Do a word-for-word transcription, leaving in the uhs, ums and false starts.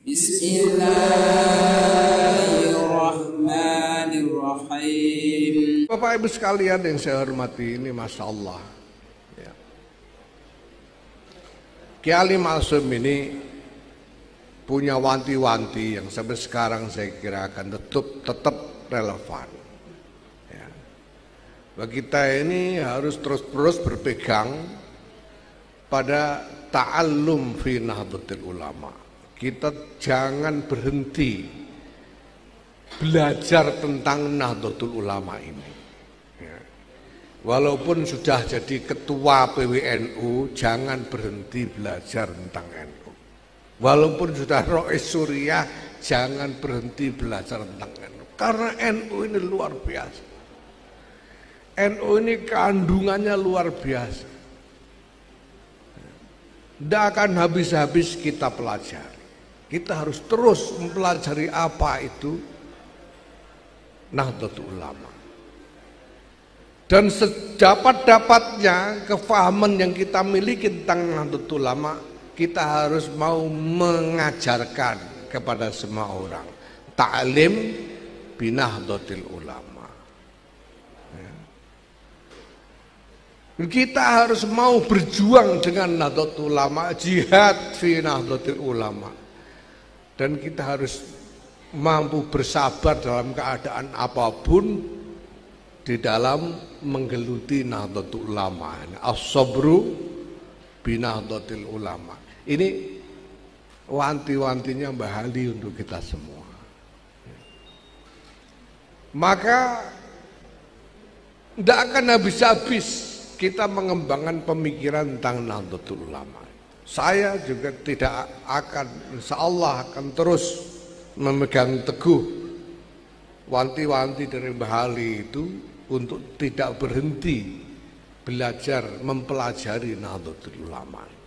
Bismillahirrahmanirrahim. Bapak Ibu sekalian yang saya hormati, ini Masya Allah ya. Kiai Ali Ma'sum ini punya wanti-wanti yang sampai sekarang saya kira akan tetap tetap relevan ya. Bagi kita ini harus terus-terus berpegang pada ta'allum fi nahdlatul ulama. Kita jangan berhenti belajar tentang Nahdlatul Ulama ini ya. Walaupun sudah jadi ketua P W N U, jangan berhenti belajar tentang N U. Walaupun sudah Rois Suriah, jangan berhenti belajar tentang N U. Karena N U ini luar biasa. N U ini kandungannya luar biasa. Tidak akan habis-habis kita pelajari. Kita harus terus mempelajari apa itu Nahdlatul Ulama. Dan sedapat-dapatnya kefahaman yang kita miliki tentang Nahdlatul Ulama, kita harus mau mengajarkan kepada semua orang. Ta'lim binahdlatil ulama. Kita harus mau berjuang dengan Nahdlatul Ulama, jihad fi Nahdlatil Ulama. Dan kita harus mampu bersabar dalam keadaan apapun di dalam menggeluti Nahdlatul Ulama. As-sabru bi Nahdlatil Ulama. Ini wanti-wantinya Mbah Ali untuk kita semua. Maka tidak akan habis-habis kita mengembangkan pemikiran tentang Nahdlatul Ulama. Saya juga tidak akan, insya Allah akan terus memegang teguh wanti-wanti dari Mbah Ali itu untuk tidak berhenti belajar mempelajari Nahdlatul Ulama.